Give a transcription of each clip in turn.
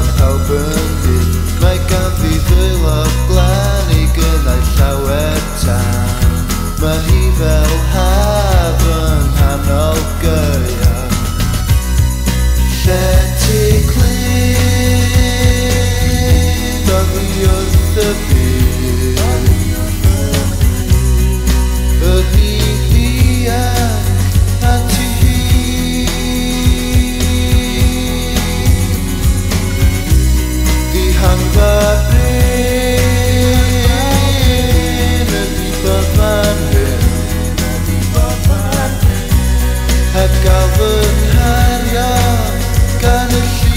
mae pawb yn hyn. Mae ganddi ddwylo glan I gynnau llawer tan. Mae hi fel haf yng nghanol Gaea. Lle ti clyn oddi wrth y byd. Ydi ddianc ati hi. Di hangfa bryn ydi bod fan hyn. Heb gael fy nhario gan y llun.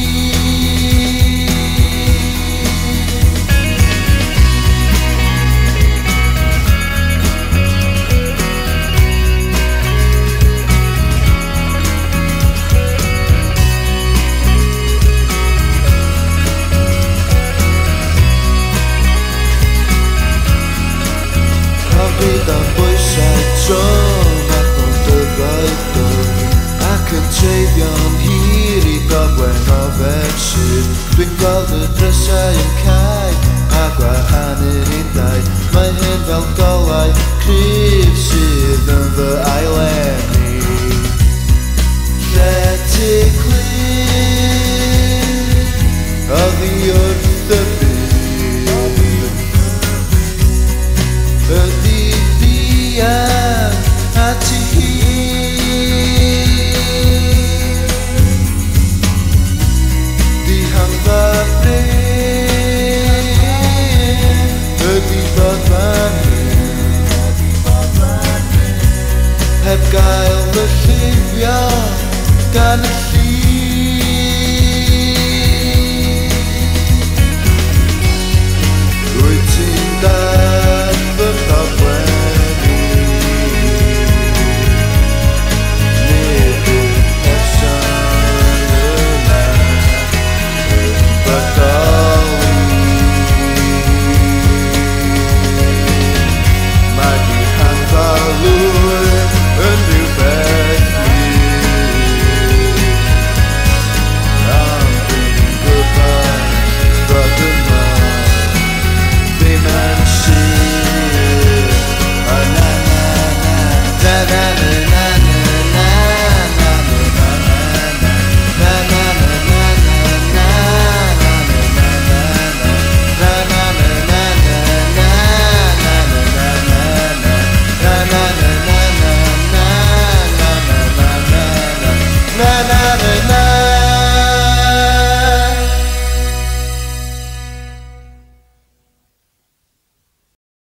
Bydd am bwysau trwm ac o'n dyfodol ac yn treiddio'n hir I Godwen o fersydd. Dwi'n gweld y drysau yn cael a gwahanu'n undau. Mae hyn fel golau cryf sydd yn fy aileni. Lle ti